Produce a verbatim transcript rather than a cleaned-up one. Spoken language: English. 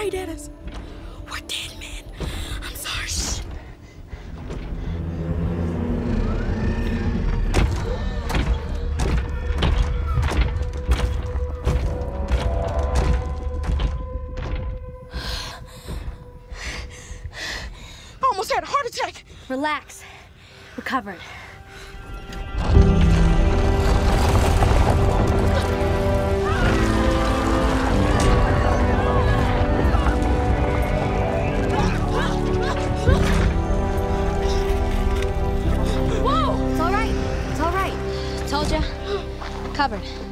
right at us. We're dead, man. I'm sorry. Shh. I almost had a heart attack. Relax. We're covered. Whoa! It's all right. It's all right. Told ya. Covered.